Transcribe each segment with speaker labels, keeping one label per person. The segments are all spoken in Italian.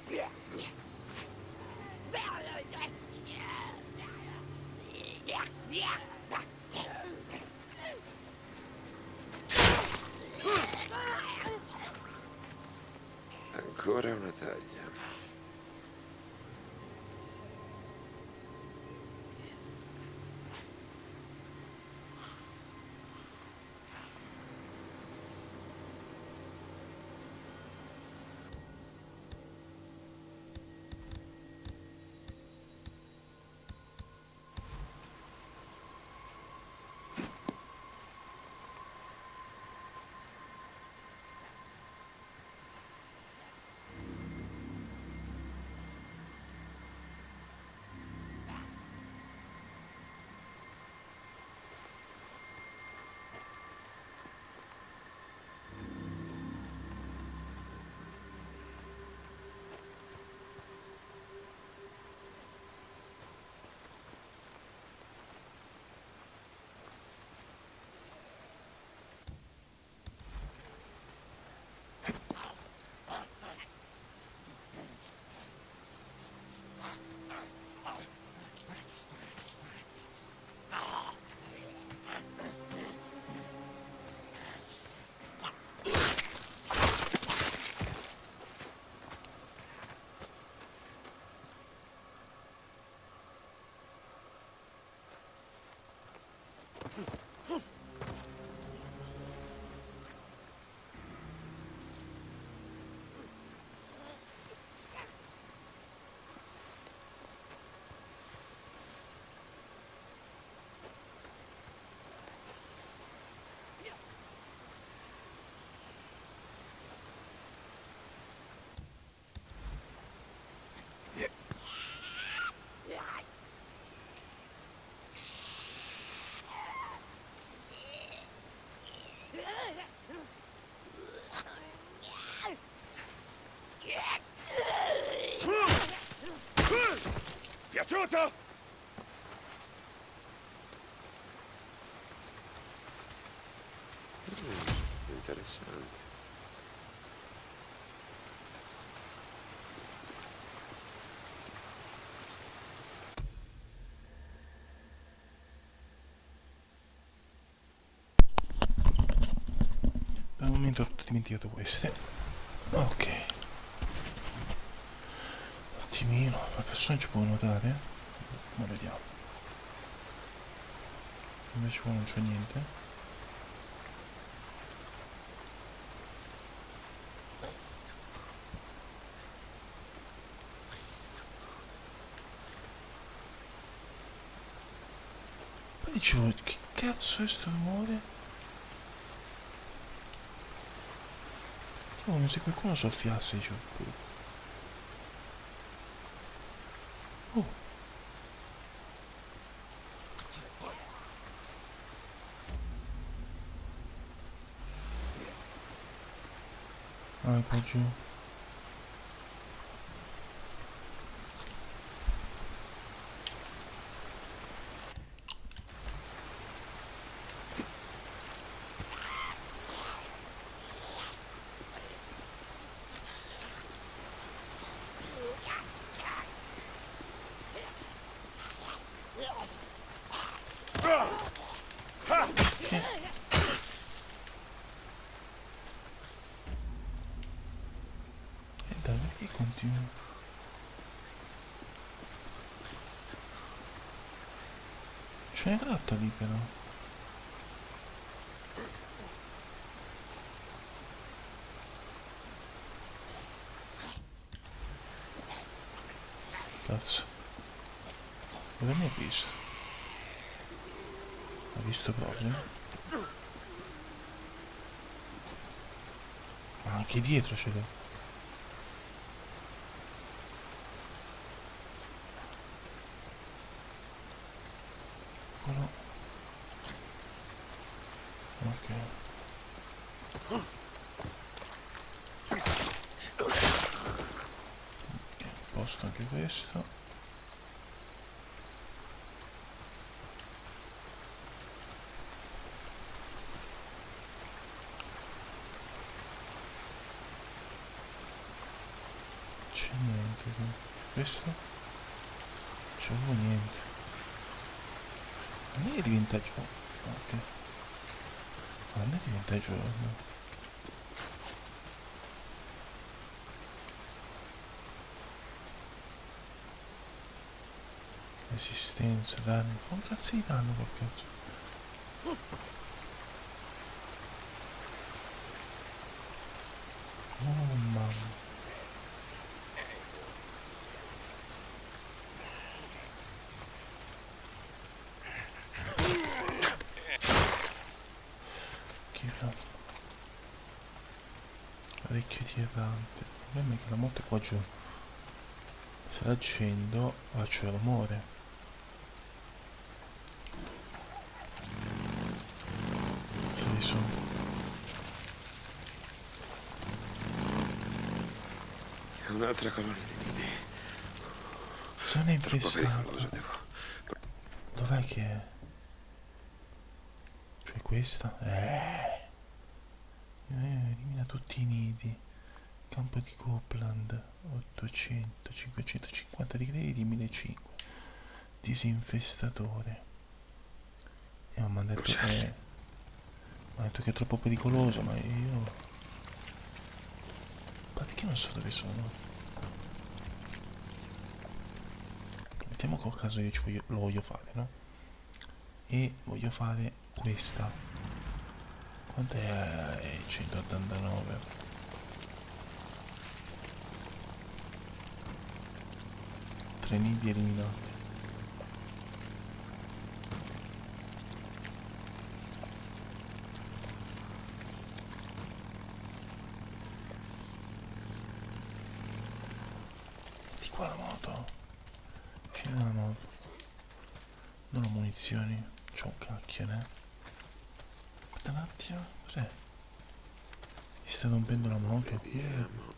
Speaker 1: Ancora una taglia.
Speaker 2: Piaciuto?
Speaker 1: Interessante.
Speaker 3: Al momento ho dimenticato queste. Ok. Un attimino, il personaggio può nuotare? Ma vediamo. Invece qua non c'è niente. Poi dicevo, che cazzo è sto rumore? Come se qualcuno soffiasse, dicevo. Oh. Ah, qua giù. E dai, perché continua? Ce n'è tratta lì però. Cazzo. Dove mi ha visto? Ha visto proprio? Ma anche dietro ce l'ho. Eccolo. Ok. Posto anche questo. c'è niente qui. Questo? C'è proprio niente. Non è che diventa giorno. Ok. Ma non è che diventa giorno. Resistenza, danno. Come cazzo di danno quel cazzo? Oh mamma. Schifo. Parecchio tirante. Il problema è che la moto è qua giù. Se la accendo faccio rumore. Sì, sono.
Speaker 1: È un'altra colonia di nidi.
Speaker 3: Sono
Speaker 1: Troppo pericoloso,
Speaker 3: infestato.
Speaker 1: devo...
Speaker 3: Dov'è che è? Cioè questa? Elimina tutti i nidi. Campo di Copeland 800, 550 di crediti, 1500. Disinfestatore. E mi hanno detto mi ha detto che è troppo pericoloso, ma io... Ma perché non so dove sono? Mettiamo che a caso io lo voglio fare, no? E voglio fare questa. Quant'è? 189. Tre nidi eliminati. Di qua la moto. Scende la moto. Non ho munizioni. C'ho un cacchio, ne? Aspetta un attimo. Cos'è? Mi sta rompendo la moto.
Speaker 1: Vediamo.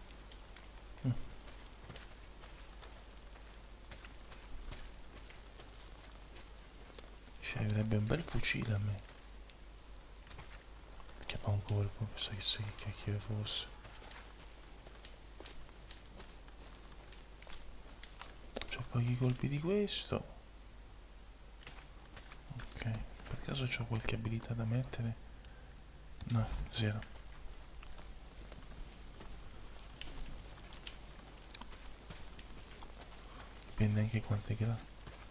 Speaker 3: Servirebbe un bel fucile a me. Che fa un colpo, penso che chissà che cacchio fosse. C'ho pochi colpi di questo. Ok, per caso c'ho qualche abilità da mettere? No, zero. Dipende anche quante che dà.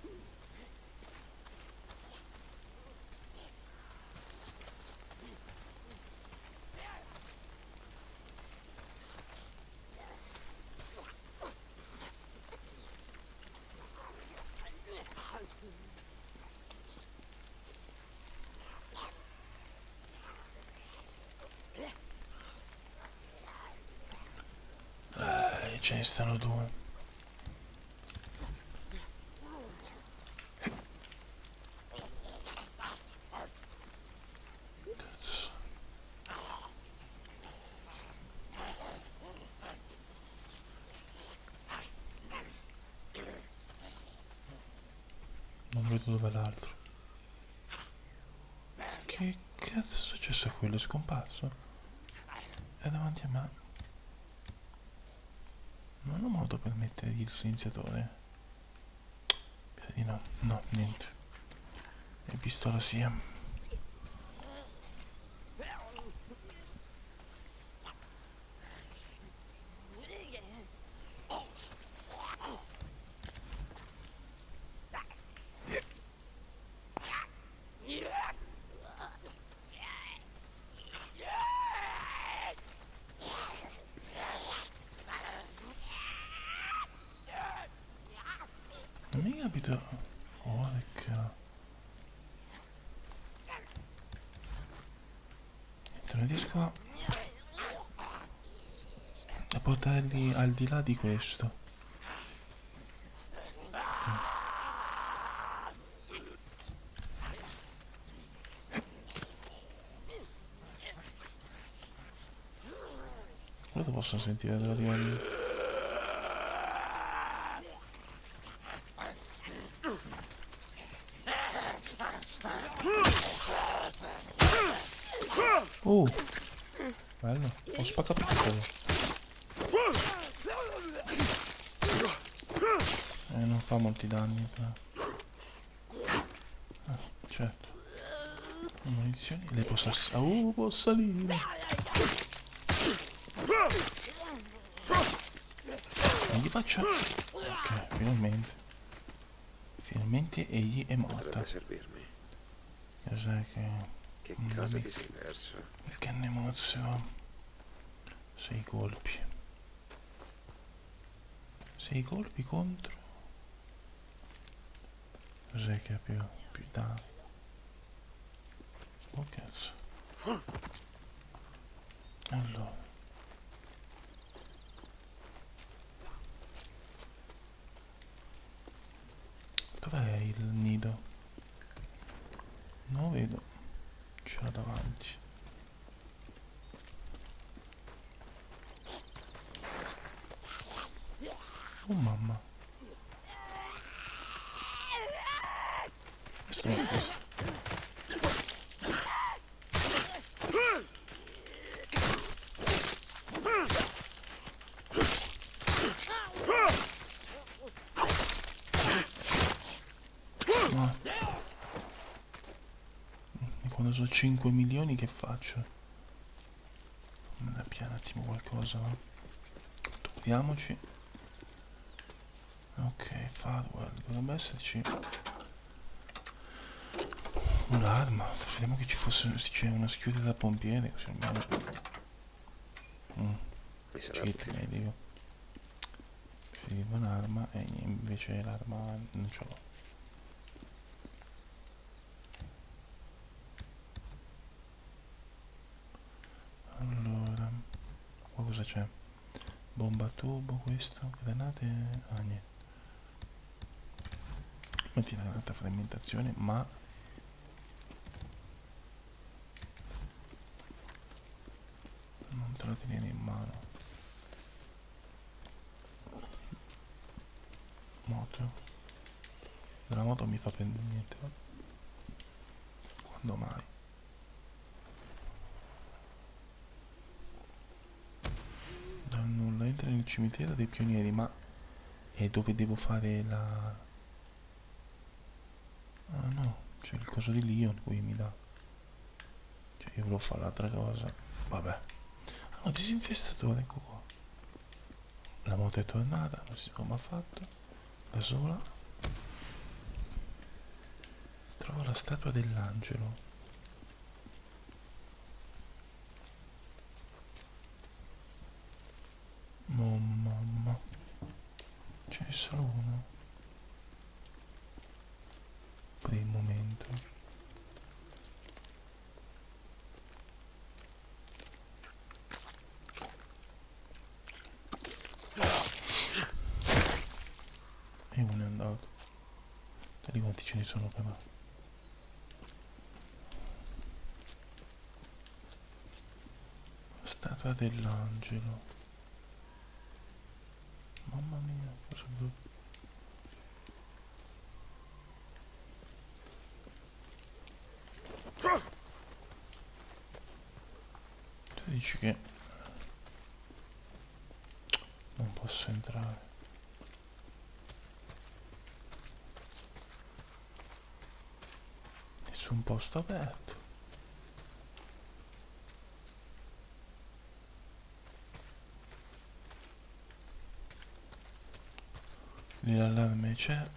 Speaker 3: Ce ne stanno due. Cazzo. Non vedo dove è l'altro. Che cazzo è successo a quello? È scomparso? È davanti a me. Non ho modo per mettergli il silenziatore. Spero di no. No, niente. E pistola sia. Non mi capito. Porca. Non riesco a portarli al di là di questo. Cosa posso sentire da arrivare? Bello, ho spaccato tutto. fa molti danni però. Ah, certo. Munizioni, lei può salire. Può salire. Non gli faccio. Ok, finalmente. Finalmente egli è morto.
Speaker 1: Potrebbe servirmi.
Speaker 3: Cos'è che.
Speaker 1: Che cosa ti sei perso?
Speaker 3: Il cannemozio. 6 colpi. 6 colpi contro. Cos'è che ha più danni? Oh cazzo. Allora. Dov'è il nido? Non lo vedo. Ce l'ho davanti. Oh mamma. Questo è questo. No. E quando sono 5 milioni che faccio? Mi dà piano un attimo qualcosa, no? Togliamoci. Ok, Farwell, dovrebbe esserci un'arma. Vediamo che ci fosse, se c'è una schiuta da pompiere, così almeno.
Speaker 1: Mi sarà
Speaker 3: Cheat
Speaker 1: utile.
Speaker 3: medico. Serviva un'arma e invece l'arma non ce l'ho. Allora, qua cosa c'è? Bomba a tubo, questo, granate, ah niente. Metti la granata a frammentazione, ma non te lo tenere in mano. Moto. La moto mi fa prendere niente. Quando mai? Dal nulla, entra nel cimitero dei pionieri, ma è dove devo fare la... Ah no, c'è il coso di Leon qui mi dà. Cioè io volevo fare l'altra cosa. Vabbè. Ah no, disinfestatore, ecco qua. La moto è tornata, non si sa come ha fatto. Da sola. Trovo la statua dell'angelo. Oh mamma. Ce n'è solo uno. Per il momento. E uno è andato. Da lì quanti ce ne sono però? Statua dell'angelo. Mamma mia, cosa brutto. Tu dici che non posso entrare. Nessun posto aperto. Lì l'allarme c'è.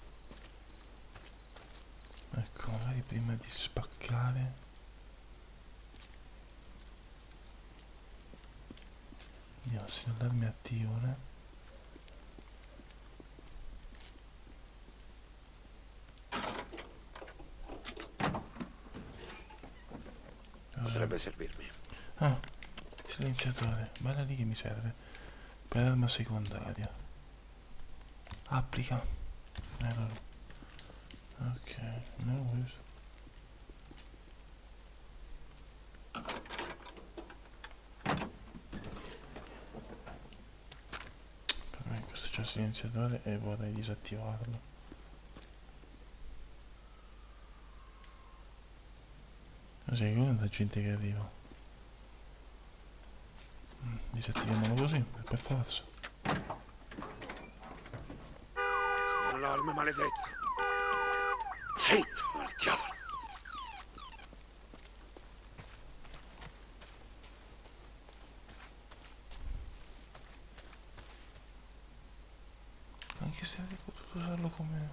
Speaker 3: Ecco, magari prima di spaccare. Vediamo se l'allarme è attivo, né?
Speaker 1: Potrebbe servirmi.
Speaker 3: Ah, silenziatore. Bella lì che mi serve. Per arma secondaria. Applica. Allora. Ok, non lo uso. Per me questo c'è il silenziatore e vorrei disattivarlo. Così, quello è la gente che arriva. Disattiviamolo così, per forza.
Speaker 1: Dorme, maledetto. Zitto, al diavolo.
Speaker 3: Anche se avrei potuto usarlo come...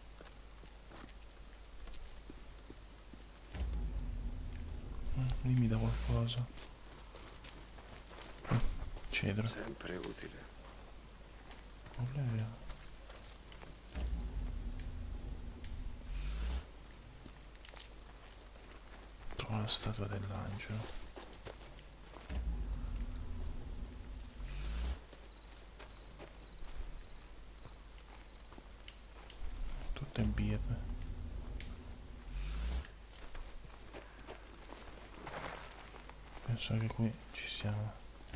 Speaker 3: lì mi dà qualcosa. Cedro.
Speaker 1: Sempre utile.
Speaker 3: Non è vero. Trovo la statua dell'angelo. Tutte birre. Penso che qui ci siamo.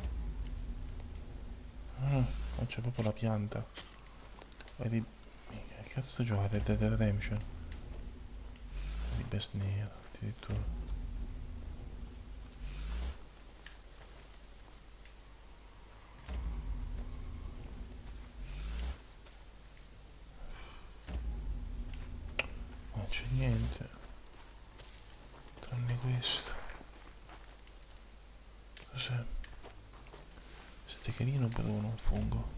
Speaker 3: Ah, c'è proprio la pianta. Vedi, che cazzo giocate? Dead Redemption? Di Best Nero, addirittura. Non c'è niente. Tranne questo. Cos'è? Steccherino per un fungo.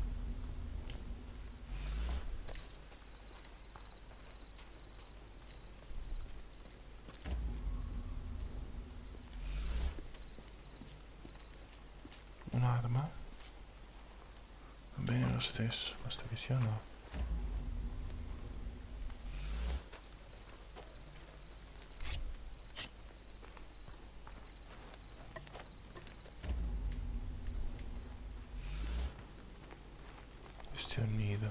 Speaker 3: Un'arma? Va bene lo stesso, basta che sia no. Questo è un nido.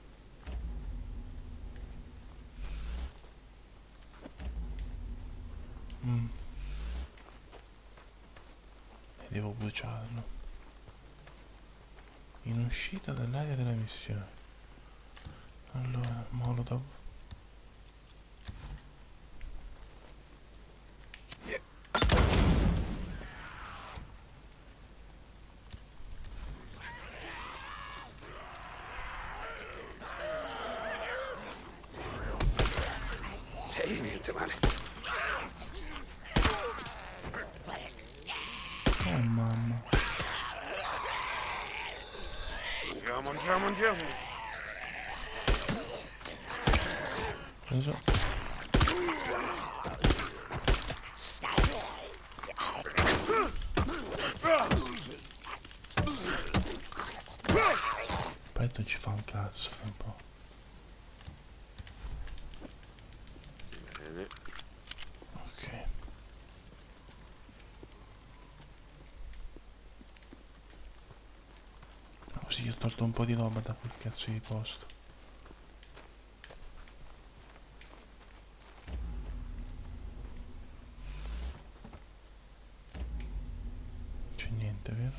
Speaker 3: E devo bruciarlo. In uscita dall'area della missione. Allora, Molotov.
Speaker 1: Sì, niente male.
Speaker 3: Oh mamma.
Speaker 1: Andiamo, andiamo, andiamo.
Speaker 3: Preso. Preto ci fa un cazzo, fa un po'.
Speaker 1: Bene.
Speaker 3: Ok. Così ho tolto un po' di roba da quel cazzo di posto. C'è niente, vero?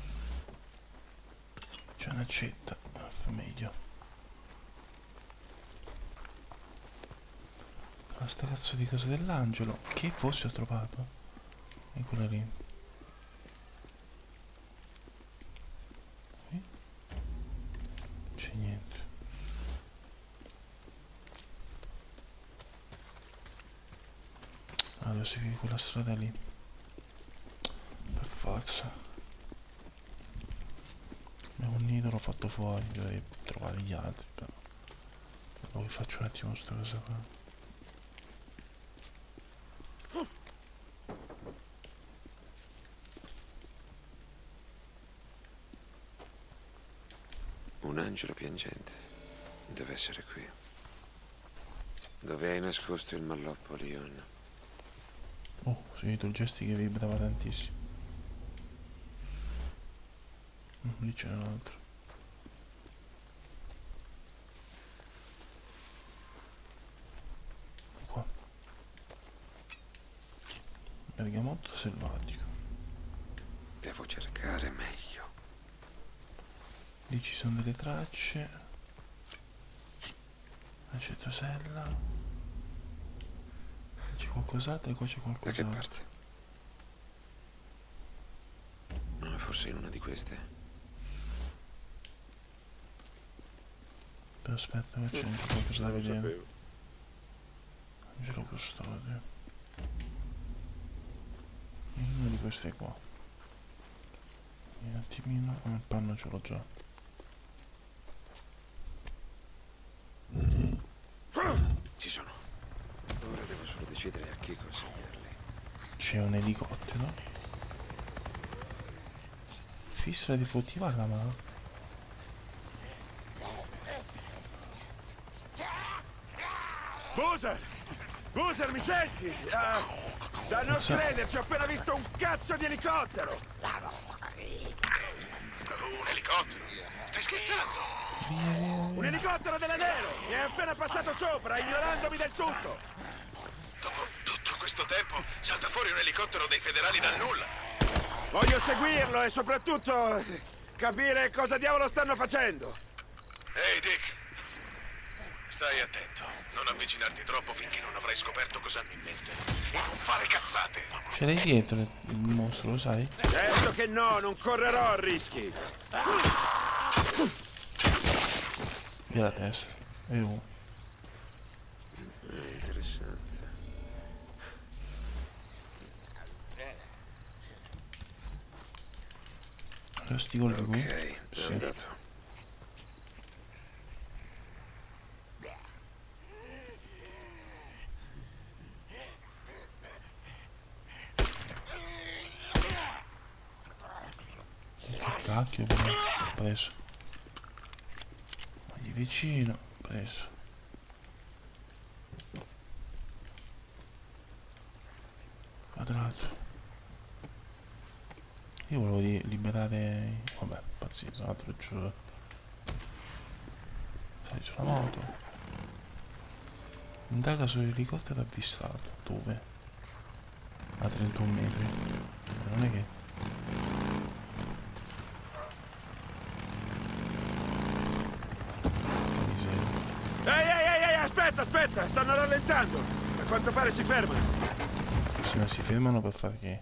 Speaker 3: C'è un'accetta, fa meglio. Ma sta cazzo di cosa dell'angelo, che forse ho trovato? E quella lì. Qui? C'è niente. Ah, devo seguire quella strada lì. Per forza. Abbiamo un nido, l'ho fatto fuori, dovrei trovare gli altri, però. Poi faccio un attimo sta cosa qua.
Speaker 1: Un angelo piangente. Deve essere qui. Dove hai nascosto il malloppo, Leon?
Speaker 3: Oh, ho sentito il gesto che vibrava tantissimo. Lì c'è un altro. Qua. Bergamotto selvatico.
Speaker 1: Devo cercare meglio.
Speaker 3: Lì ci sono delle tracce. Acetosella. C'è qualcos'altro e qua c'è
Speaker 1: Da che
Speaker 3: qualcos'altro.
Speaker 1: parte? Forse in una di queste.
Speaker 3: Però aspetta, qua c'è anche qualcosa da
Speaker 2: Non lo
Speaker 3: vedere.
Speaker 2: sapevo.
Speaker 3: Angelo custode. Uno di questi qua. Un attimino. Il panno ce l'ho già.
Speaker 1: Ci sono. Ora devo solo decidere a chi consegnarli.
Speaker 3: C'è un elicottero. Fissa di furtiva alla mano.
Speaker 2: Boozer! Boozer, mi senti? Dal
Speaker 3: Cazzo.
Speaker 2: nostro trailer ci ho appena visto un cazzo di elicottero!
Speaker 1: Un elicottero? Stai scherzando?
Speaker 2: Un elicottero dell'aereo! Mi è appena passato sopra, ignorandomi del tutto!
Speaker 1: Dopo tutto questo tempo salta fuori un elicottero dei federali dal nulla.
Speaker 2: Voglio seguirlo e soprattutto capire cosa diavolo stanno facendo!
Speaker 1: Ehi, Dick. Stai attento. Non avvicinarti troppo finché non avrai scoperto cosa hanno in mente. E non fare cazzate.
Speaker 3: Ce l'hai dietro il mostro, lo sai?
Speaker 2: Certo che no, non correrò rischi!
Speaker 3: Via la testa.
Speaker 1: Interessante.
Speaker 3: Allora sti colpi qui.
Speaker 1: Ok, è
Speaker 3: Sì.
Speaker 1: andato.
Speaker 3: Cacchio, però. Preso. Vagli vicino. Preso. Quadrato. Io volevo liberare. Vabbè, pazienza, altro giù. Sali sulla moto. Indaga sull'elicottero avvistato. Dove? A 31 metri. Non è che. Miseria.
Speaker 2: Ehi, aspetta, stanno rallentando! A quanto pare si fermano!
Speaker 3: Se non si fermano per fare che.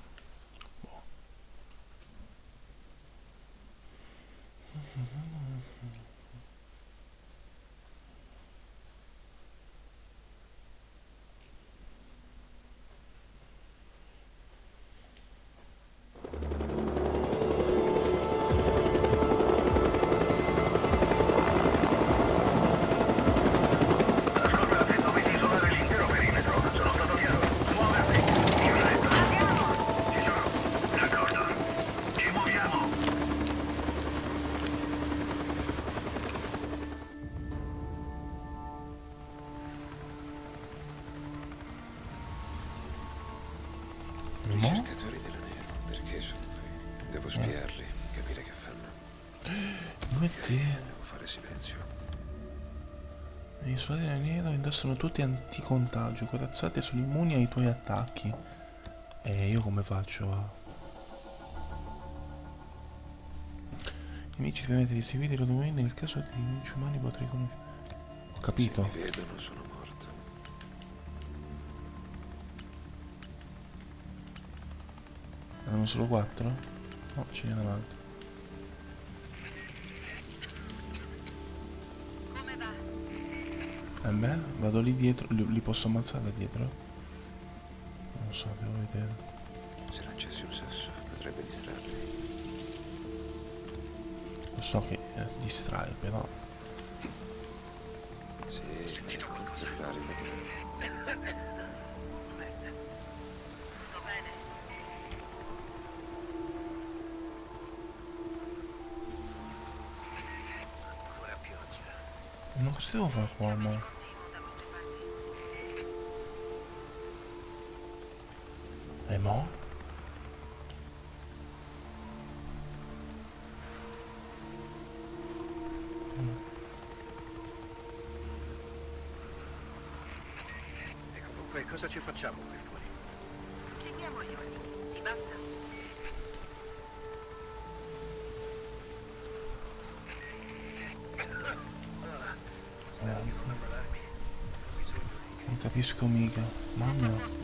Speaker 1: I
Speaker 3: Mo?
Speaker 1: cercatori della nero. Perché sono qui? Devo spiarli, capire che fanno.
Speaker 3: Dove te?
Speaker 1: Devo fare silenzio.
Speaker 3: I soldati del nero indossano tutti anticontagio, corazzate sono immuni ai tuoi attacchi. E io come faccio a. I nemici ti permette di seguire i loro movimenti, nel caso di nemici umani potrei come. Ho capito.
Speaker 1: Se mi vedono sono morto.
Speaker 3: Erano solo 4? No, ce n'è un altro.
Speaker 4: Come va?
Speaker 3: E beh, vado lì dietro, li posso ammazzare da dietro? Non lo so, devo vedere.
Speaker 1: Se lanciassi un sasso potrebbe distrarli.
Speaker 3: Lo so che distrae, però.
Speaker 1: Sì, ho sentito qualcosa.
Speaker 4: Tutto bene?
Speaker 1: Ancora pioggia.
Speaker 3: Non cosa devo fare qua, mo?
Speaker 4: Continuo da queste parti.
Speaker 3: E mo?
Speaker 5: E comunque cosa ci facciamo qui fuori?
Speaker 4: Seguiamo gli ordini. Ti basta?
Speaker 5: Spero di non ammalarmi. Ho bisogno di...
Speaker 3: Non capisco mica. Mamma.
Speaker 4: A posto.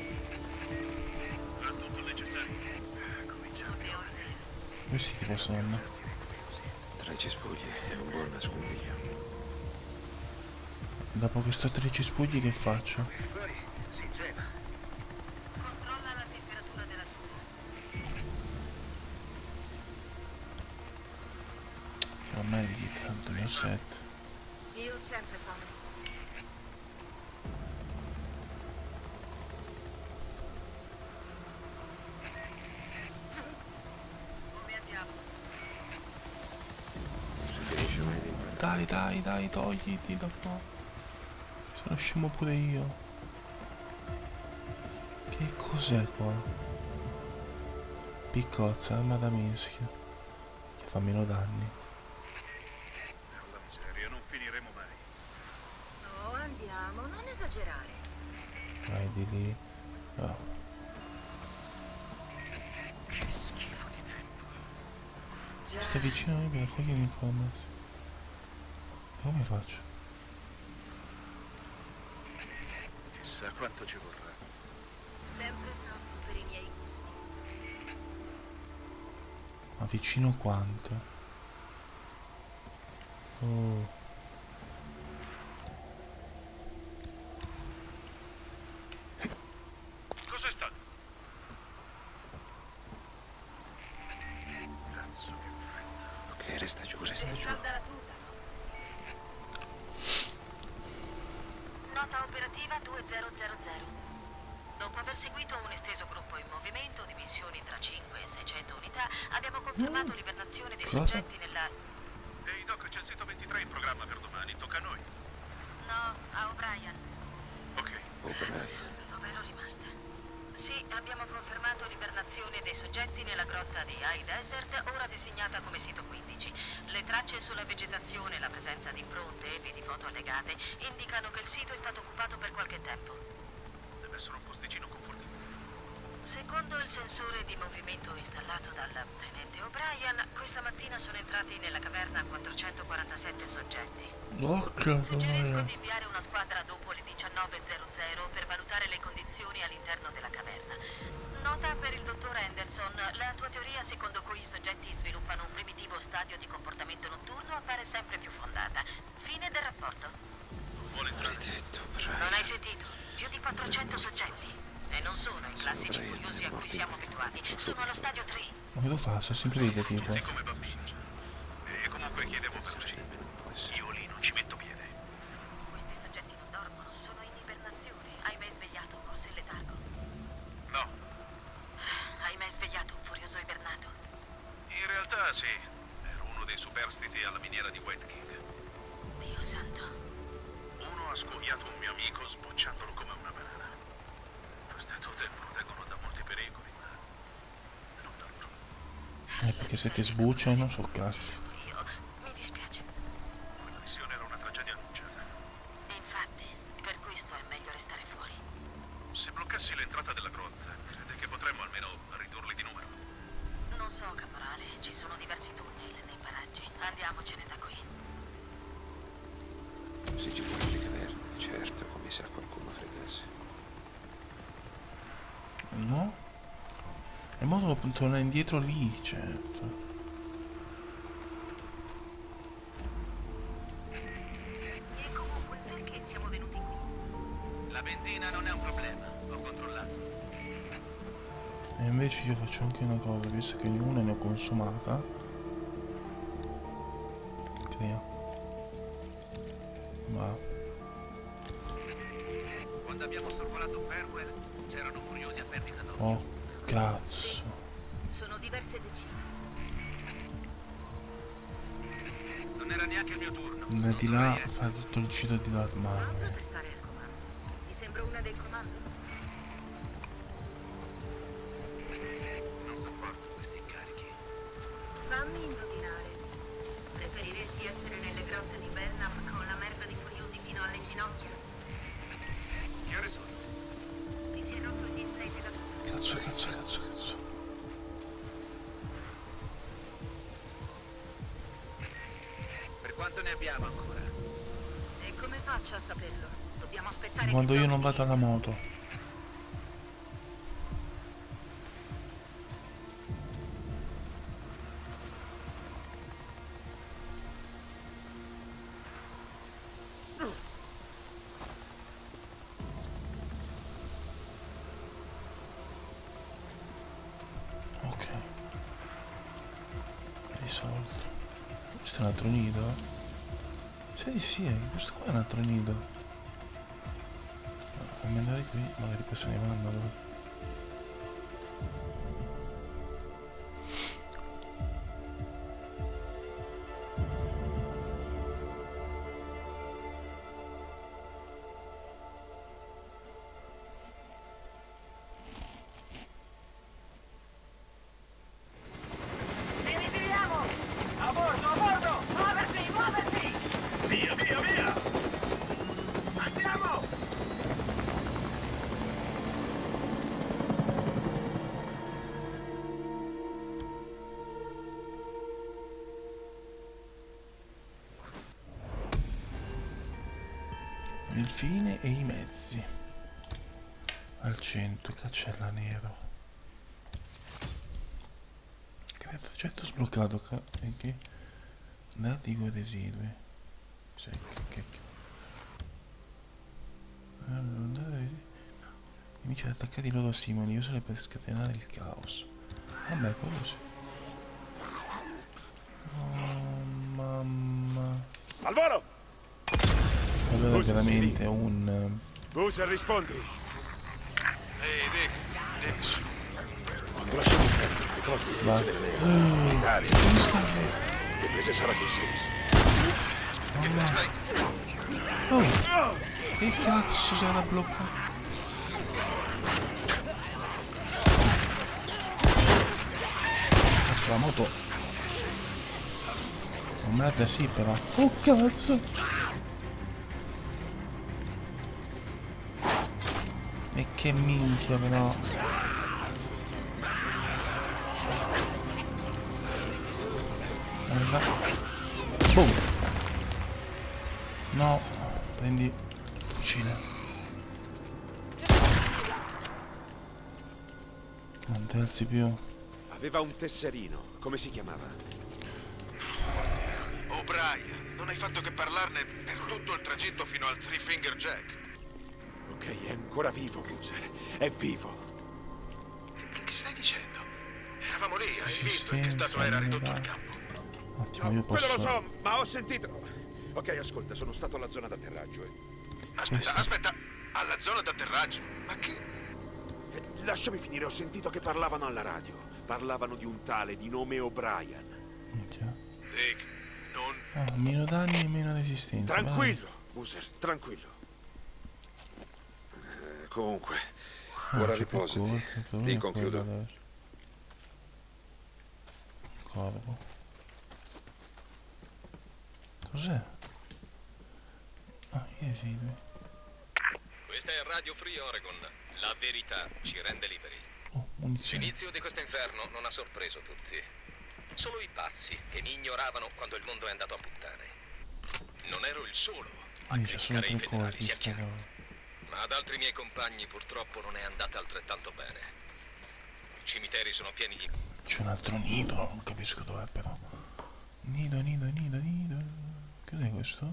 Speaker 5: Ha tutto il necessario. Cominciamo.
Speaker 4: Non ne ho idea.
Speaker 3: Questi ti possono andare.
Speaker 1: Tra i cespugli è un buon nascondiglio.
Speaker 3: Dopo che sto 13 spugli che faccio?
Speaker 5: Qui fuori si gela.
Speaker 4: Controlla la temperatura della tuta.
Speaker 3: Che ormai di tanto ne ho 7.
Speaker 4: Io ho sempre fame. Come andiamo?
Speaker 5: Non si finisce mai di imparare.
Speaker 3: Dai, togliti da qua. Sono scemo pure io. Che cos'è qua? Piccozza, arma da mischia. Che fa meno danni.
Speaker 5: Per la miseria, non finiremo mai.
Speaker 4: Oh, andiamo, non esagerare.
Speaker 3: Vai di lì. No.
Speaker 5: Che schifo di tempo.
Speaker 4: Già,
Speaker 3: Stai vicino a me per cogliere l'informazione. Come faccio?
Speaker 5: Chissà quanto ci vorrà.
Speaker 4: sempre troppo per i miei gusti.
Speaker 3: Ma vicino quanto? Oh.
Speaker 1: Cos'è stato?
Speaker 5: Cazzo, che freddo. Ok, resta giù, resta giù.
Speaker 4: Riscalda la tuta. Nota operativa 2000. Dopo aver seguito un esteso gruppo in movimento, dimensioni tra 5 e 600 unità, abbiamo confermato l'ibernazione dei
Speaker 3: Cosa?
Speaker 4: soggetti nella...
Speaker 1: Ehi Doc, c'è il sito 23 in programma per domani, tocca a noi.
Speaker 4: No, a O'Brien.
Speaker 1: Ok.
Speaker 4: Cazzo, dove ero rimasta? Sì, abbiamo confermato l'ibernazione dei soggetti nella grotta di High Desert, ora designata come sito 15. Le tracce sulla vegetazione e la presenza di impronte, vedi foto allegate, indicano che il sito è stato occupato per qualche tempo.
Speaker 1: Deve essere un posticino confortevole.
Speaker 4: Secondo il sensore di movimento installato dal tenente O'Brien, questa mattina sono entrati nella caverna 447 soggetti.
Speaker 3: Occhio,
Speaker 4: Suggerisco di inviare una squadra dopo le 19:00 per valutare le condizioni all'interno della caverna. Nota per il dottor Anderson, la tua teoria secondo cui i soggetti sviluppano un primitivo stadio di comportamento notturno appare sempre più fondata. Fine del rapporto.
Speaker 1: Vuole entrare?
Speaker 5: Maledetto,
Speaker 4: Non
Speaker 5: Brian.
Speaker 4: hai sentito? Più di 400 soggetti. E non sono i classici curiosi a cui siamo abituati. Sono allo stadio 3.
Speaker 3: ma che lo fa? Sta sempre lì tipo.
Speaker 1: Tutti come bambini. E comunque chiedevo perché.
Speaker 5: Non può essere.
Speaker 1: Io lì non ci metto piede.
Speaker 4: Questi soggetti non dormono, sono in ibernazione. Hai mai svegliato un orso in letargo?
Speaker 1: No,
Speaker 4: Hai mai svegliato un furioso ibernato?
Speaker 1: in realtà sì. Ero uno dei superstiti alla miniera di White King.
Speaker 4: Dio santo.
Speaker 1: Uno ha scoiato un mio amico sbocciandolo come una banana. Queste tute proteggono da molti pericoli, ma non da loro.
Speaker 3: Perché se ti sbucciano so cazzo.
Speaker 4: Sono io. Mi dispiace.
Speaker 1: Quella missione era una tragedia annunciata.
Speaker 4: E infatti, per questo è meglio restare fuori.
Speaker 1: Se bloccassi l'entrata della grotta, crede che potremmo almeno ridurli di numero?
Speaker 4: Non so, caporale. Ci sono diversi tunnel nei paraggi. Andiamocene da qui.
Speaker 5: Si girano le caverne, certo, come se a qualcuno fregasse.
Speaker 3: No? E mo devo tornare indietro lì, certo.
Speaker 4: E comunque, perché siamo venuti qui?
Speaker 1: La benzina non è un problema, ho controllato.
Speaker 3: E invece io faccio anche una cosa, visto che una ne ho consumata. Crea. Va.
Speaker 1: Quando abbiamo sorvolato Farewell, c'erano furiosi a perdita d'occhio.
Speaker 3: Oh, cazzo.
Speaker 4: Sono diverse decine.
Speaker 1: Non era neanche il mio turno.
Speaker 3: Da
Speaker 1: Non
Speaker 3: di là
Speaker 1: dovrei essere.
Speaker 3: fa tutto il giro di là,
Speaker 4: Non
Speaker 3: ma
Speaker 4: protestare al comando. Ti sembro una del comando?
Speaker 1: Non sopporto questi incarichi.
Speaker 4: Fammi indovinare. Preferiresti essere nelle grotte di Burnham con la merda di furiosi fino alle ginocchia?
Speaker 1: Che ore sono?
Speaker 4: Ti si è rotto il display della tuta.
Speaker 3: cazzo.
Speaker 1: Per quanto ne abbiamo ancora?
Speaker 4: E come faccio a saperlo? Dobbiamo aspettare
Speaker 3: Quando
Speaker 4: che
Speaker 3: io
Speaker 4: Doc
Speaker 3: non vado alla
Speaker 4: finisca.
Speaker 3: moto. risolto. Questo è un altro nido? Sì, questo qua è un altro nido. Fammi andare qui, magari poi se ne vanno allora.
Speaker 6: Li ritiriamo! A bordo, a bordo! Muoversi, muoversi!
Speaker 2: Via, via, via! Andiamo!
Speaker 3: Il fine e i mezzi. Al centro, cancella nero. Oggetto sbloccato e che dati con residui. Sì, che nemici attaccati i loro simili, usale per scatenare il caos. Vabbè, quello sì. Oh mamma.
Speaker 2: Al volo!
Speaker 3: Allora è
Speaker 2: Boozer,
Speaker 3: veramente un
Speaker 2: Boozer, rispondi!
Speaker 1: Ehi, Dick,
Speaker 2: Quando lasciamo fermo, ricordi
Speaker 3: va.
Speaker 2: l'inizio delle Italia.
Speaker 3: Dove sta?
Speaker 2: Che prese sarà così.
Speaker 3: Allora.
Speaker 1: stai...
Speaker 3: Oh, che cazzo si era bloccato? Cazzo, la moto. Oh, merda sì però. Oh cazzo. E che minchia però. Boom. No, prendi il fucile. Non ti alzi più.
Speaker 2: Aveva un tesserino. Come si chiamava?
Speaker 1: O'Brien, non hai fatto che parlarne per tutto il tragitto fino al Three Finger Jack.
Speaker 2: Ok, è ancora vivo, Boozer. È vivo.
Speaker 1: Che stai dicendo? Eravamo lì, hai visto in che
Speaker 3: Resistenza,
Speaker 1: stato era ridotto il
Speaker 3: umidà.
Speaker 1: campo.
Speaker 3: Un attimo, io
Speaker 2: No, quello lo
Speaker 3: posso...
Speaker 2: so, ma ho sentito. Ok, ascolta, sono stato alla zona d'atterraggio.
Speaker 1: Aspetta, alla zona d'atterraggio? Ma che...
Speaker 2: Lasciami finire, ho sentito che parlavano alla radio. Parlavano di un tale di nome O'Brien.
Speaker 3: Minchia.
Speaker 1: Dick, non...
Speaker 3: Ah, meno danni e meno resistenza.
Speaker 2: Tranquillo, Boozer, tranquillo. Comunque,
Speaker 3: Ah,
Speaker 2: ora
Speaker 3: c'è più
Speaker 2: riposati.
Speaker 3: corpo,
Speaker 2: Lì conchiudo.
Speaker 3: Corpo. Cos'è? Ah, i residui.
Speaker 7: Questa è Radio Free Oregon. La verità ci rende liberi.
Speaker 3: Oh, munizioni.
Speaker 7: L'inizio di questo inferno non ha sorpreso tutti. Solo i pazzi che mi ignoravano quando il mondo è andato a puttane. Non ero il solo a
Speaker 3: Minchia, sono
Speaker 7: criticare i
Speaker 3: 3
Speaker 7: federali,
Speaker 3: colpi,
Speaker 7: sia
Speaker 3: sta
Speaker 7: chiaro.
Speaker 3: cosa.
Speaker 7: Ma ad altri miei compagni purtroppo non è andata altrettanto bene. I cimiteri sono pieni di...
Speaker 3: C'è un altro nido, non capisco dov'è però. Nido. Cos'è questo?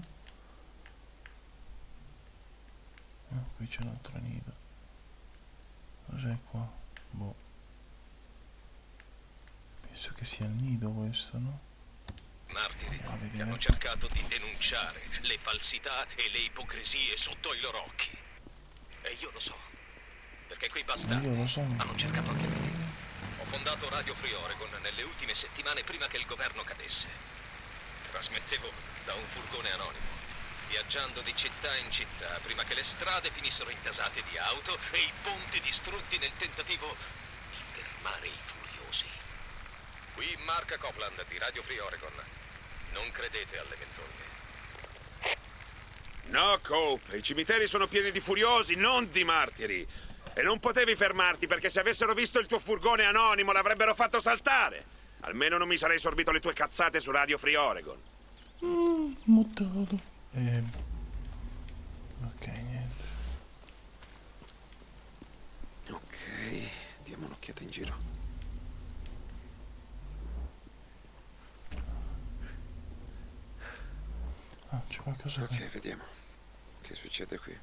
Speaker 3: Ah, qui c'è un altro nido. Cos'è qua? Boh. Penso che sia il nido questo, no?
Speaker 7: martiri
Speaker 3: Va a vedere.
Speaker 7: che hanno cercato di denunciare le falsità e le ipocrisie sotto i loro occhi. E io lo so, perché quei bastardi
Speaker 3: Io lo so.
Speaker 7: hanno cercato anche me. Ho fondato Radio Free Oregon nelle ultime settimane prima che il governo cadesse. Trasmettevo da un furgone anonimo, viaggiando di città in città prima che le strade finissero intasate di auto e i ponti distrutti nel tentativo di fermare i furiosi. Qui Mark Copeland di Radio Free Oregon. Non credete alle menzogne.
Speaker 2: No, Cope, i cimiteri sono pieni di furiosi, non di martiri. E non potevi fermarti perché se avessero visto il tuo furgone anonimo l'avrebbero fatto saltare. Almeno non mi sarei sorbito le tue cazzate su Radio Free Oregon.
Speaker 3: Mutato. Ok, niente.
Speaker 2: Ok, diamo un'occhiata in giro.
Speaker 3: Ah, c'è qualcosa qui.
Speaker 2: Ok, vediamo. Che succede qui?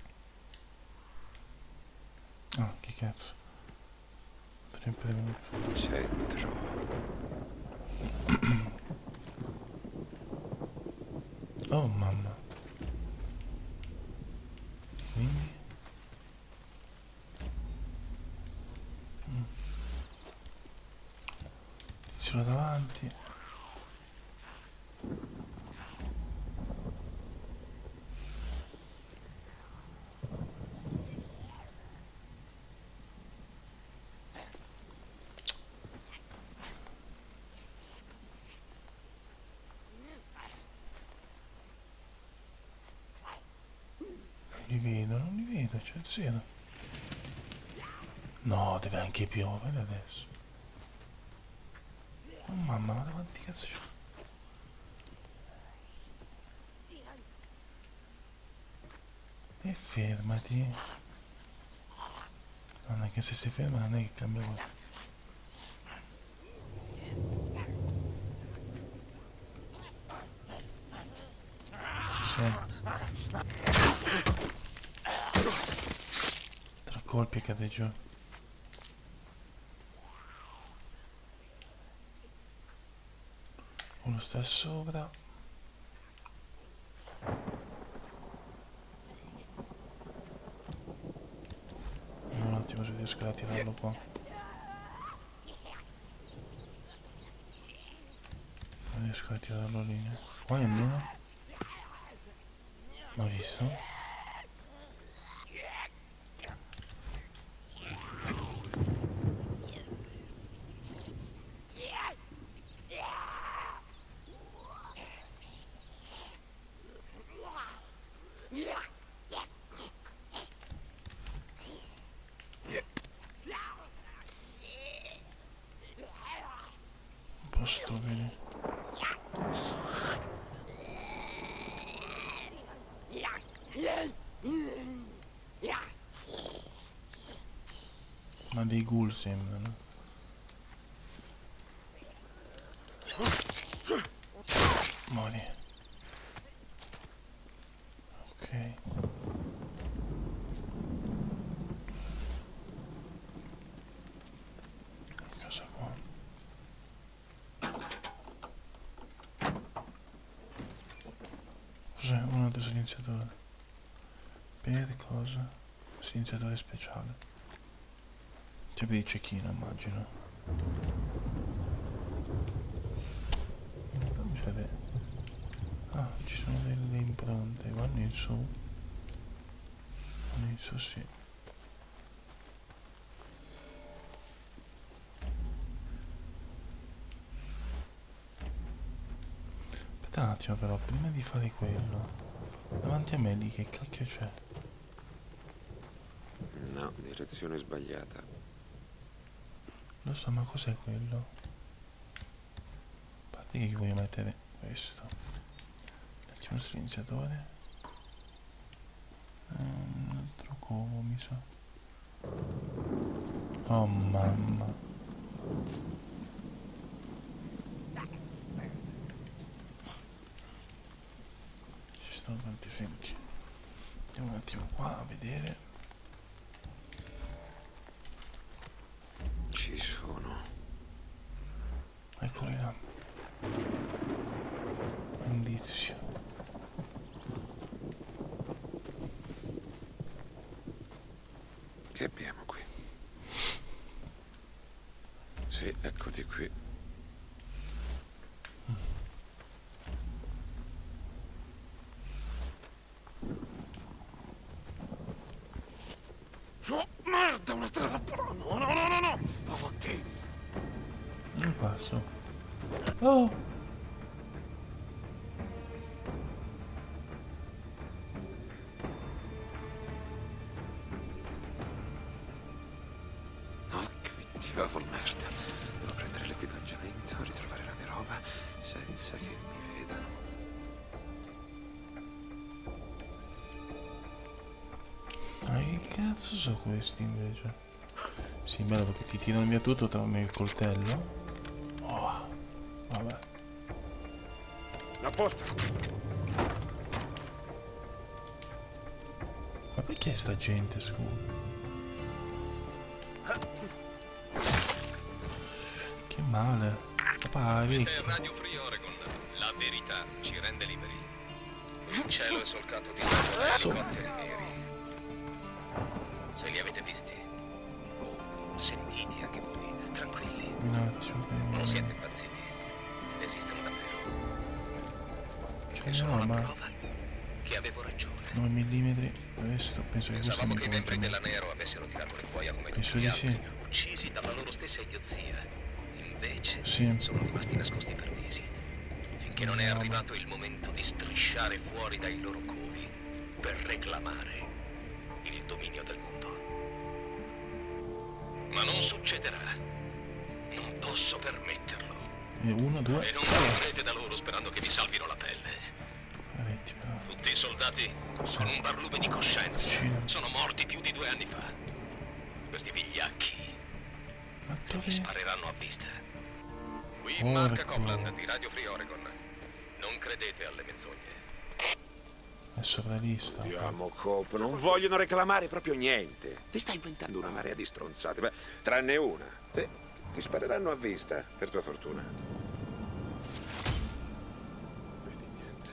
Speaker 3: Ah, che cazzo. Sempre venuto.
Speaker 2: Centro.
Speaker 3: Oh mamma. Quindi sono davanti. Non li vedo, c'è il cielo. No, deve anche piovere adesso. Oh mamma, ma davanti cazzo c'è? E fermati. Non è che se si ferma non è che cambia qualcosa. Sì. Tra colpi e cade giù. Uno sta sopra. Un attimo se riesco a tirarlo qua. Non riesco a tirarlo lì. Qua almeno. L'ho visto? Un po' stupidi. Ma dei ghoul sembrano. Muori. Ok. Cosa qua? Cos'è? Un altro silenziatore. Per cosa? Silenziatore speciale. C'è per il cecchino, immagino. Fammi vedere. Ah, ci sono delle impronte. Vanno in su. Vanno in su, sì. Aspetta un attimo però, prima di fare quello. Davanti a me lì che cacchio c'è?
Speaker 2: No, direzione sbagliata.
Speaker 3: Lo so, ma cos'è quello? A parte che voglio mettere questo. Metti uno silenziatore. Un altro covo, mi sa. Oh mamma. Ci sono tanti esempi. Andiamo un attimo qua a vedere.
Speaker 2: Ci sono.
Speaker 3: Eccoli là. Indizio.
Speaker 2: Che abbiamo qui? Sì, eccoti qui. No, merda, un'altra lampada! No, no, no, no, no! Avanti!
Speaker 3: Non passo. Oh!
Speaker 2: Oh, che diavolo merda! Devo prendere l'equipaggiamento, ritrovare la mia roba senza che mi vedano.
Speaker 3: Ma che cazzo sono questi invece? Sì, bello perché ti tirano via tutto tranne il coltello. Oh, vabbè.
Speaker 2: A posto!
Speaker 3: Ma perché sta gente, scusa? Che male. Papà,
Speaker 7: Questa è Radio Free Oregon. La verità ci rende liberi. Il cielo è solcato di nuovo da elicotteri neri. Se li avete visti o sentiti anche voi, tranquilli.
Speaker 3: Un attimo.
Speaker 7: Non siete impazziti. Esistono davvero.
Speaker 3: Cioè,
Speaker 7: E sono
Speaker 3: no,
Speaker 7: la
Speaker 3: ma
Speaker 7: prova che avevo ragione.
Speaker 3: 9 mm. Adesso penso che questo
Speaker 7: Pensavamo
Speaker 3: mi
Speaker 7: che i membri
Speaker 3: porta.
Speaker 7: della Nero avessero tirato le cuoia come
Speaker 3: Penso
Speaker 7: tutti gli
Speaker 3: di sì.
Speaker 7: altri, uccisi dalla loro stessa idiozia. Invece
Speaker 3: Sì.
Speaker 7: sono rimasti nascosti per mesi, finché non è arrivato il momento di strisciare fuori dai loro covi per reclamare il dominio del mondo. Ma non succederà. Non posso permetterlo.
Speaker 3: E 1, 2.
Speaker 7: E non correte da loro sperando che vi salvino la pelle.
Speaker 3: Però.
Speaker 7: Tutti i soldati con un barlume di coscienza sono morti più di 2 anni fa. Questi vigliacchi
Speaker 3: Ma
Speaker 7: vi
Speaker 3: dove?
Speaker 7: spareranno a vista. Qui
Speaker 3: Porco.
Speaker 7: Mark Copland di Radio Free Oregon. Non credete alle menzogne.
Speaker 3: È sovranista.
Speaker 2: Ti amo, Cope, non vogliono reclamare proprio niente. Ti stai inventando una marea di stronzate, beh, tranne una. Ti spareranno a vista, per tua fortuna. Vedi niente.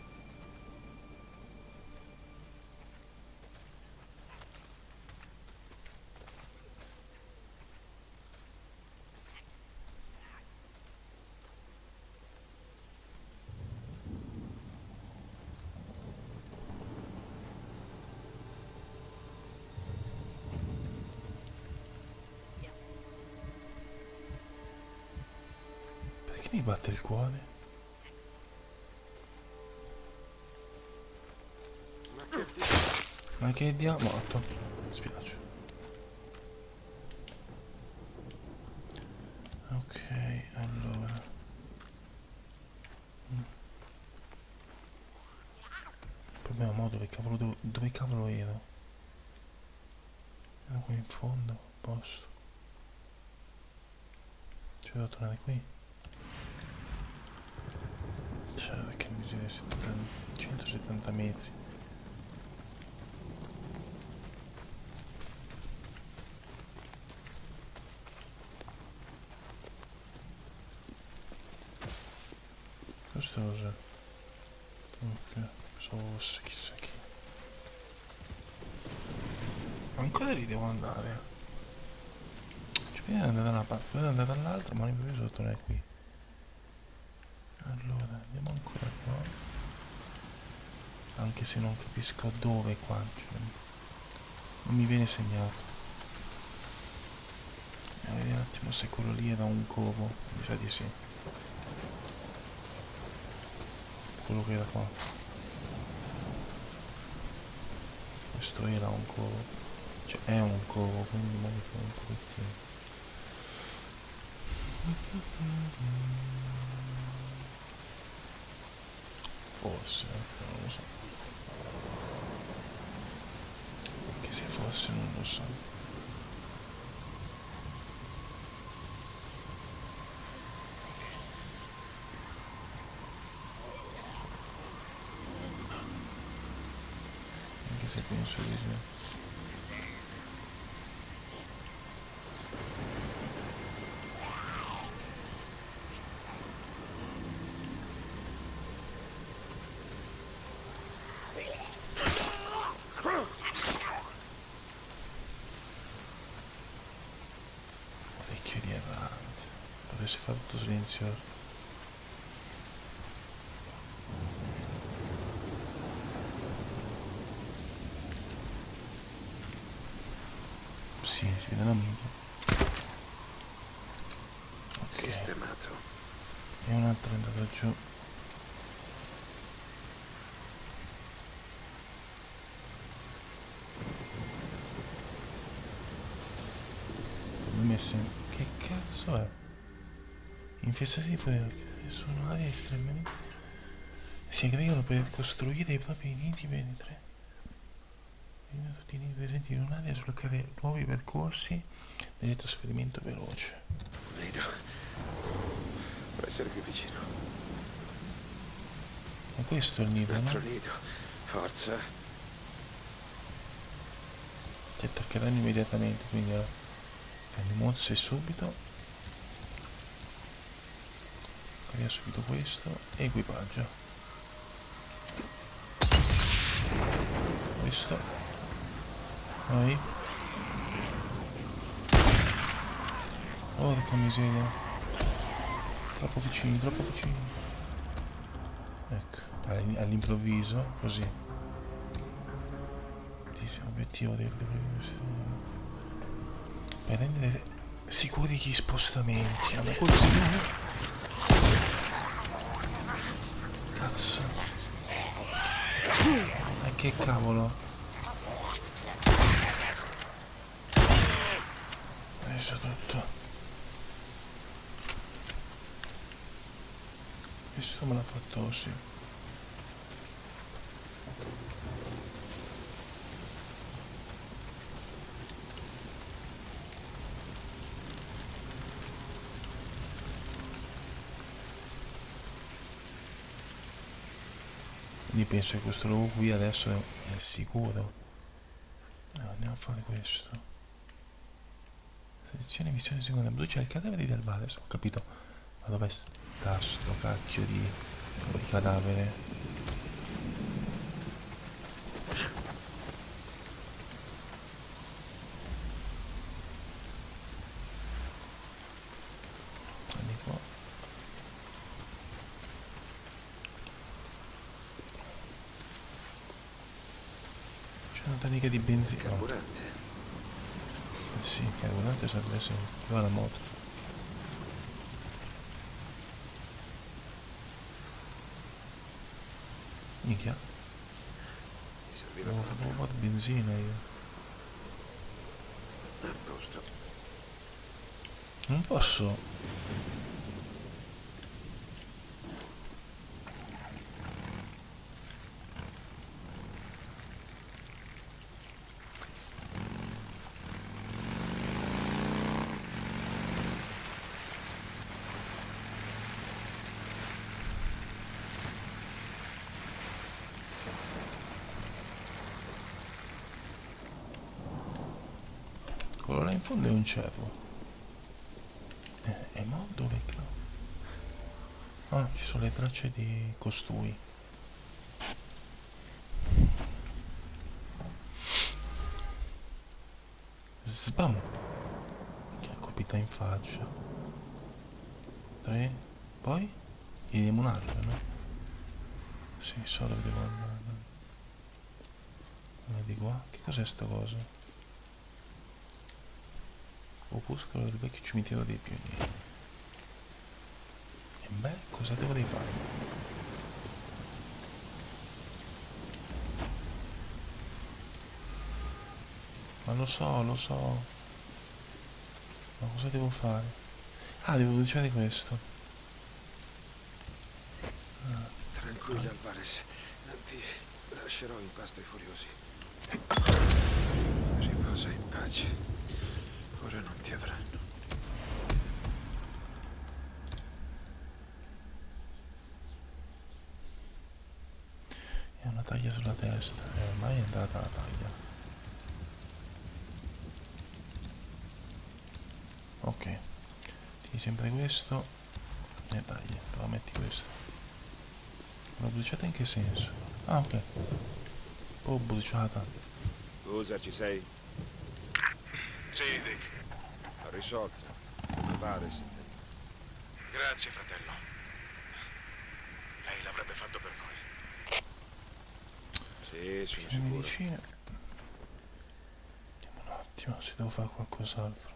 Speaker 3: Perché mi batte il cuore? Ma che diavolo? Morto. Mi spiace. Ok, allora. Il problema mo dove cavolo ero? Ero qui in fondo, posto. Cioè devo tornare qui. Cioè che miseria, 170 metri. Questo cos'è? Ok, sos, chissà chi. Ancora lì devo andare. Cioè, prima di andare da una parte, poi di andare dall'altra, ma all'improvviso devo tornare qui. Allora, andiamo ancora qua. Anche se non capisco dove qua. Cioè, non mi viene segnato. Vediamo un attimo se quello lì era un covo. Mi sa di sì. Quello che era qua. Questo era un covo. Cioè è un covo, quindi magari un pochettino. Forse, non lo so. Anche se fosse non lo so. Anche se penso di sì. Orecchio di avanti. Dovresti fare tutto silenzioso. Sì, si vede l'amico. Ok.
Speaker 2: Sistemato.
Speaker 3: E un'altra è andata giù. Che cazzo è? Infestazioni sono aree estremamente... Si aggregano per costruire i propri nidi penetre. Tutti i nidi presenti in un'area per sbloccare nuovi percorsi del trasferimento veloce.
Speaker 2: Vedo. Può essere più vicino.
Speaker 3: E questo è il nido,
Speaker 2: Un altro
Speaker 3: no?
Speaker 2: nido. Forza.
Speaker 3: Ti attaccheranno immediatamente, quindi prendi mosse subito. Crea subito questo e equipaggio. questo. Vai. Porca miseria. Troppo vicini, troppo vicini. Ecco, all'improvviso, così. Obiettivo del... Per rendere sicuri gli spostamenti. A me così. Cazzo. Ma che cavolo. Adesso tutto. Questo me l'ha fatto, sì. Quindi penso che questo luogo qui adesso è sicuro. No, andiamo a fare questo. Selezione missione seconda. Blu c'è il cadavere del Vales. Ho capito. Ma dov'è sta sto cacchio di cadavere? Andiamo qua. C'è una tanica di benzina.
Speaker 5: Carburante.
Speaker 3: Sì, carburante serve sempre. Dove la moto? Minchia.
Speaker 5: Mi serviva
Speaker 3: Devo fare benzina io.
Speaker 5: a posto.
Speaker 3: Non posso. Quello là in fondo è un cervo. E mo dove cavolo? Ah, ci sono le tracce di costui. Sbam! Che colpita in faccia. 3. Poi? Gli diamo un altro, no? Sì, so dove devo andare. Ma di qua? Che cos'è sta cosa? Opuscolo del vecchio cimitero dei pionieri. E beh, cosa devo fare? Ma lo so, lo so. Ma cosa devo fare? Ah, devo bruciare questo.
Speaker 5: Tranquillo, Alvarez. Non ti lascerò in pasto ai furiosi. Riposa in pace. Ora non ti avranno.
Speaker 3: E una taglia sulla testa. E ormai è andata la taglia. Ok. Tieni sempre questo. E dai, te la metti questo. L'ho bruciata in che senso? Ah, ok. Un po' bruciata.
Speaker 2: Scusa, ci sei?
Speaker 1: Sì, Dick.
Speaker 5: Ho risolto. Come pare, sì.
Speaker 1: Grazie, fratello. Lei l'avrebbe fatto per noi.
Speaker 5: Sì, sono
Speaker 3: Le
Speaker 5: sicuro.
Speaker 3: medicine. Vediamo un attimo se devo fare qualcos'altro.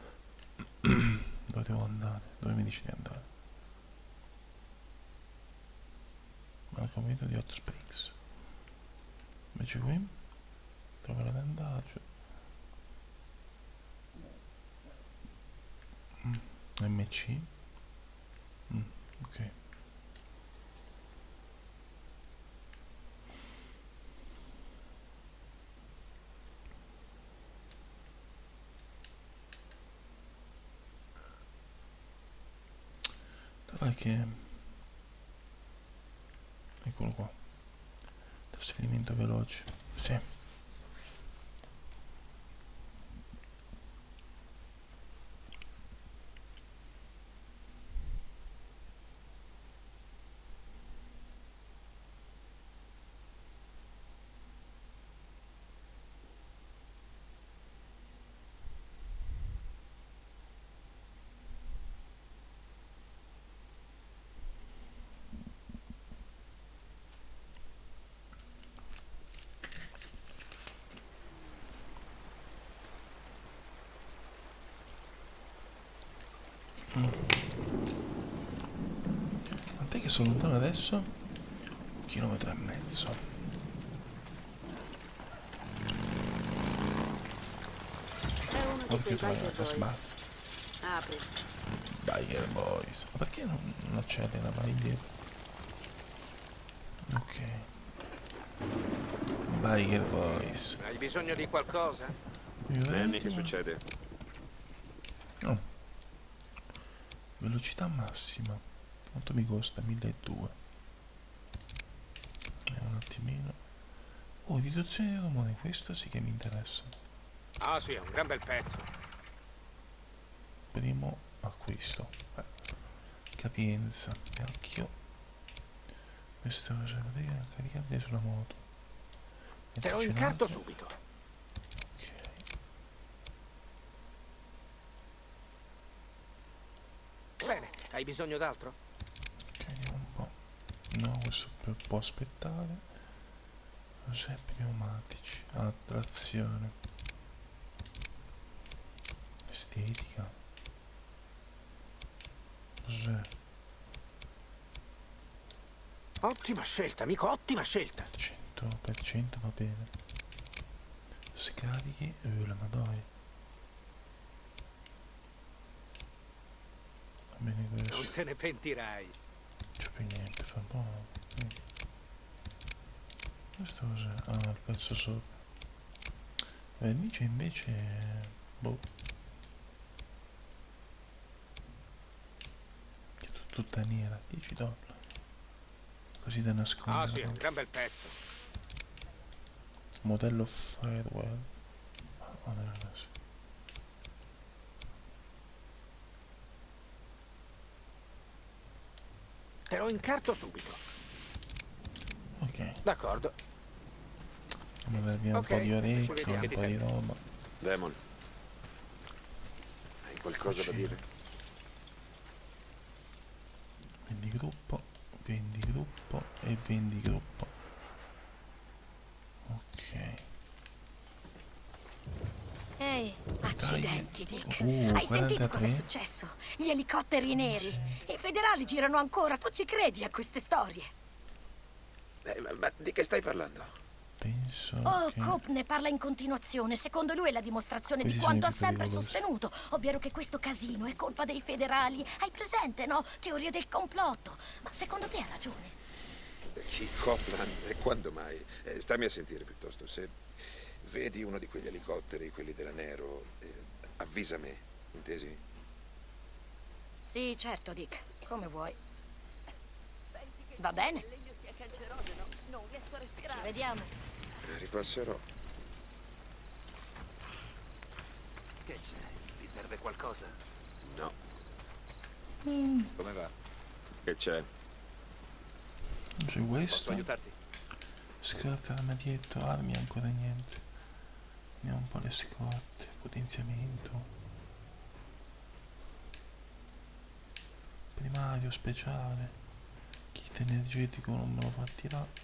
Speaker 3: Dove devo andare? Dove mi dici di andare? Mancamento di Hot Springs. Invece qui trova l'andaggio. MC. Ok. Dov'è che... Eccolo qua. Trasferimento veloce. Sì. Quant'è che sono lontano adesso? 1,5 km.
Speaker 8: È uno di
Speaker 3: Porca
Speaker 8: quei
Speaker 3: troia,
Speaker 8: biker boys.
Speaker 3: sbaglio.
Speaker 8: Apri.
Speaker 3: Biker Boys. Ma perché non accende la vai indietro? Ok. Biker Boys.
Speaker 5: Hai bisogno di qualcosa?
Speaker 2: Manny, che succede?
Speaker 3: Oh. Velocità massima. Quanto mi costa? 1200. Un attimino. Oh, riduzione di rumore. Questo sì che mi interessa.
Speaker 5: Ah sì, è un gran bel pezzo.
Speaker 3: Primo acquisto. Capienza. Cacchio. Questo è caricabile sulla moto.
Speaker 5: Te lo incarto subito.
Speaker 3: Ok.
Speaker 5: Bene, hai bisogno d'altro?
Speaker 3: Ok, vediamo un po'. No, questo può aspettare. Cos'è? Pneumatici. Ah, trazione. Estetica. Cos'è?
Speaker 5: Ottima scelta, amico, ottima scelta.
Speaker 3: 100% va bene. Scarichi. Ma dai. Va bene questo.
Speaker 5: Non te ne pentirai.
Speaker 3: C'è più niente, fa buono. Questo cos'è? Ah, il pezzo sopra. Vernice invece. Boh. Che è tutta nera, 10 dollari. Così da nascondere.
Speaker 5: Ah sì, è un gran bel pezzo.
Speaker 3: Modello Firewall. Madonna mia.
Speaker 5: Te lo incarto subito.
Speaker 3: Ok.
Speaker 5: D'accordo.
Speaker 3: Andiamo a via un
Speaker 5: Ok,
Speaker 3: po' di
Speaker 5: ci
Speaker 3: orecchio,
Speaker 5: vediamo.
Speaker 3: un
Speaker 5: Che ti
Speaker 3: po' di
Speaker 5: serve?
Speaker 3: roba.
Speaker 2: Demon. Hai qualcosa da dire?
Speaker 3: Vendi gruppo e vendi gruppo. Ok.
Speaker 8: Ehi, accidenti, Dick. Hai
Speaker 3: 43?
Speaker 8: sentito cosa è successo? Gli elicotteri neri. I federali girano ancora. Tu ci credi a queste storie?
Speaker 2: Ma di che stai parlando?
Speaker 3: Penso
Speaker 8: Oh,
Speaker 3: che...
Speaker 8: Cope ne parla in continuazione. Secondo lui è la dimostrazione
Speaker 3: Questi
Speaker 8: di
Speaker 3: sono i
Speaker 8: quanto ha
Speaker 3: più
Speaker 8: sempre
Speaker 3: pericolosi.
Speaker 8: sostenuto, ovvero che questo casino è colpa dei federali. Hai presente, no? Teoria del complotto. Ma secondo te ha ragione?
Speaker 2: Chi Copland? E quando mai? Stammi a sentire piuttosto. Se vedi uno di quegli elicotteri, quelli della Nero, avvisa me, intesi?
Speaker 8: Sì, certo, Dick. Come vuoi. Va bene. Ci vediamo.
Speaker 2: Ripasserò.
Speaker 5: Che c'è? Ti serve qualcosa?
Speaker 2: No.
Speaker 5: Come va?
Speaker 2: Che c'è?
Speaker 3: C'è
Speaker 5: Posso
Speaker 3: questo.
Speaker 5: aiutarti?
Speaker 3: Scorta, armadietto, armi ancora niente. Andiamo un po' le scorte, potenziamento. Primario, speciale. Kit energetico non me lo fa tirare.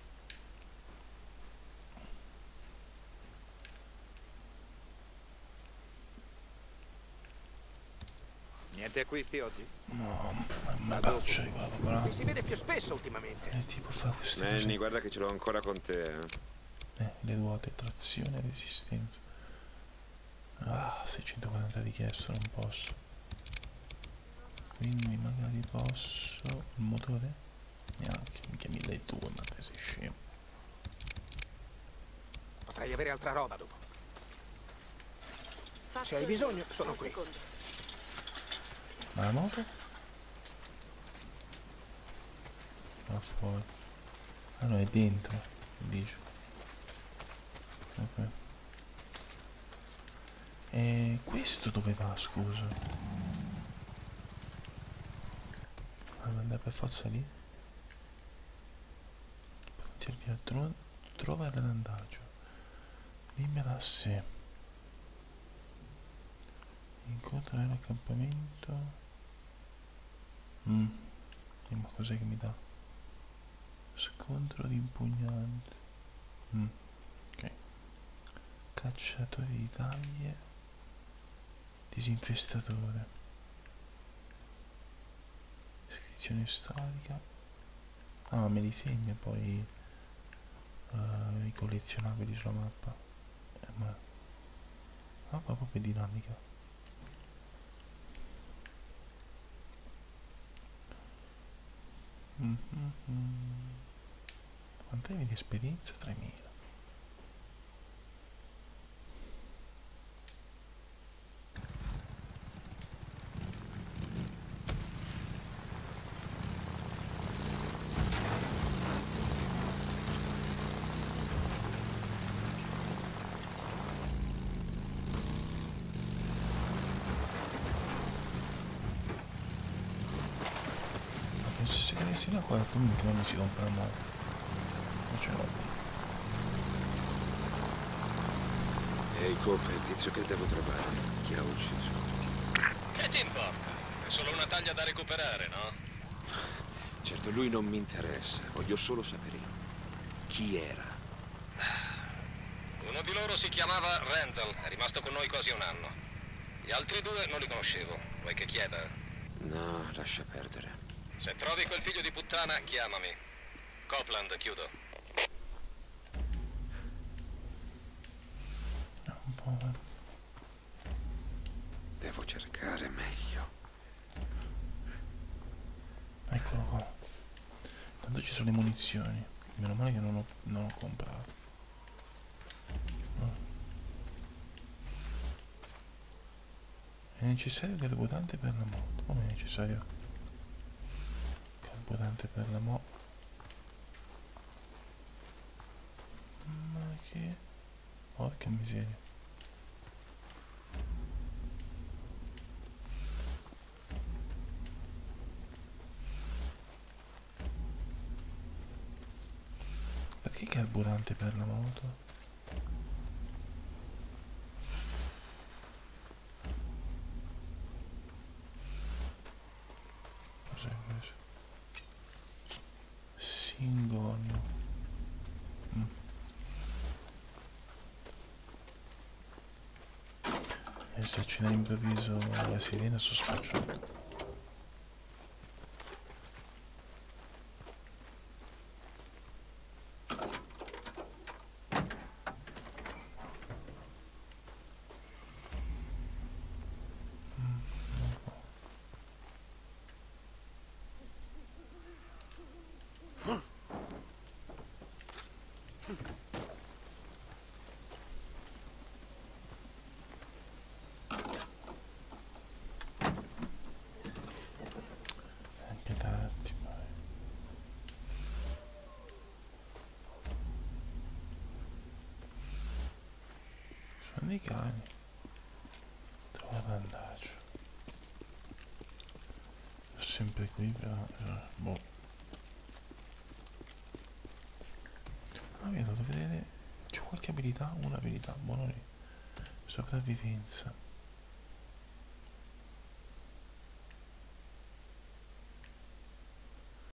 Speaker 5: Niente acquisti oggi?
Speaker 3: No, ma
Speaker 5: Ma
Speaker 3: faccio
Speaker 5: dopo?
Speaker 3: io però.
Speaker 5: Ti si vede più spesso ultimamente.
Speaker 3: Tipo fa queste
Speaker 2: Manny,
Speaker 3: cose.
Speaker 2: guarda che ce l'ho ancora con te,
Speaker 3: Le ruote, trazione e resistenza. Ah, 640 richiesto, non posso. Quindi magari posso... Il motore? Neanche, mica 1200, ma te sei scemo.
Speaker 5: Potrai avere altra roba dopo.
Speaker 8: Faccio
Speaker 5: Se hai
Speaker 8: io.
Speaker 5: bisogno, sono
Speaker 8: Un
Speaker 5: qui.
Speaker 8: secondo.
Speaker 3: Ma la moto? Va fuori. Ah no, è dentro, dice. Ok. E questo dove va, scusa? Devo andare per forza lì? Potete trovare l'andaggio. Libera a sé. Incontrare l'accampamento. Ma cos'è che mi dà? Scontro di impugnante. Ok. Cacciatore di taglie. Disinfestatore. munizioni statica. Ah, me li segna poi i collezionabili sulla mappa. Ma la mappa proprio è dinamica. Quanto hai di esperienza? 3000. Se credessi là, guarda, tu mica non si compra la moto. Non ce l'ho.
Speaker 5: Ehi, Cooper, il tizio che devo trovare. Chi ha ucciso?
Speaker 7: Che ti importa? È solo una taglia da recuperare, no?
Speaker 5: Certo, lui non mi interessa. Voglio solo sapere chi era.
Speaker 7: Uno di loro si chiamava Randall, è rimasto con noi quasi un anno. Gli altri due non li conoscevo. Vuoi che chieda?
Speaker 5: No, lascia perdere.
Speaker 7: Se trovi quel figlio di puttana, chiamami. Copeland, chiudo.
Speaker 3: Un po'.
Speaker 5: Devo cercare meglio.
Speaker 3: Eccolo qua. Tanto ci sono le munizioni. Meno male che non ho comprato. È necessario carburante per la moto. Come è necessario carburante per la moto? Ma che... porca miseria. Perché carburante per la moto? Cos'è questo? Singolno. E se accende all'improvviso la sirena sono scocciato. Anche tanti poi. Sono dei cani. Trova vantaggio. Sono sempre qui però. Boh. Ah, vedo, devo vedere. C'è qualche abilità? Una abilità, buono lì. Sopravvivenza.